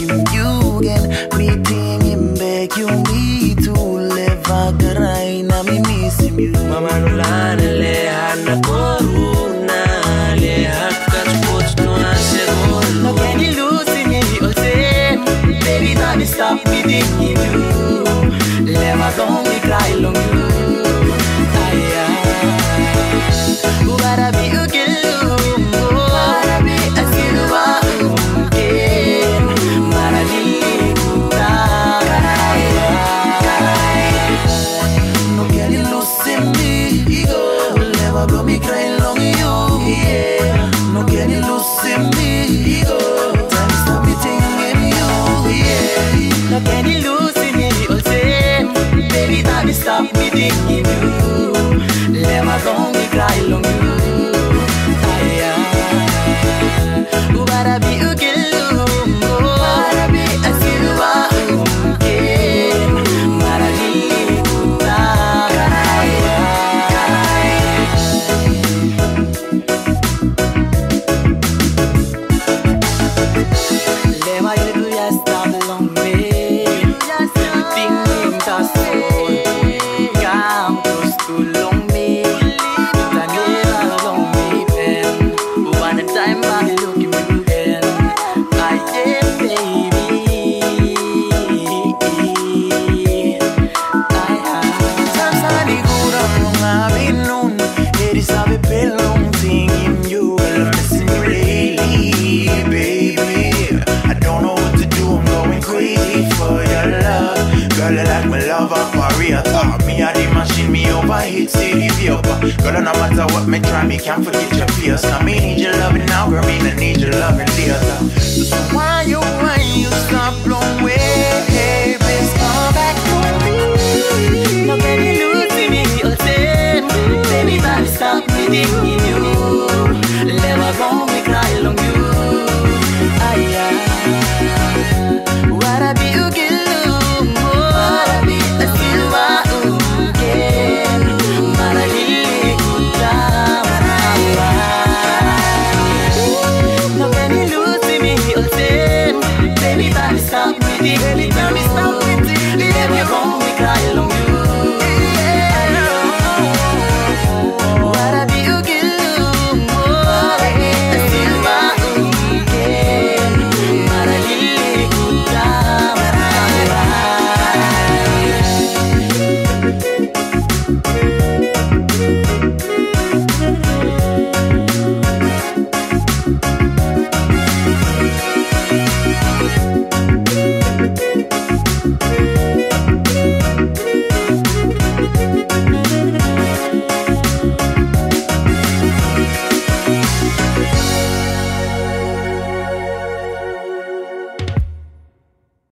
missing you again. Me thinking back, you need to live out the rain. I'm missing you. Mama nulana lehan na corona, lehan catch no asegol. No can you lose me all same, baby, don't stop me thinking you. Let my song me cry long you. Gotta be a blow me crying long you, yeah. No can you lose me, time stop me thinking you, yeah. No can you lose me, all same, baby, time stop me thinking you. Let my song me cry long you, who gotta be a girl, gotta be a silver, yeah. Hit city view, girl, no matter what me try, me can't forget your fears. Now me need your loving now, girl, me need your loving later. So why you stop long way? Hey, please come back to me. No can you lose me, all same. Baby, don't stop me thinking you. Never gonna me cry long you. Wanna be a girl, wanna be a silver. Baby, stop me, baby, stop me.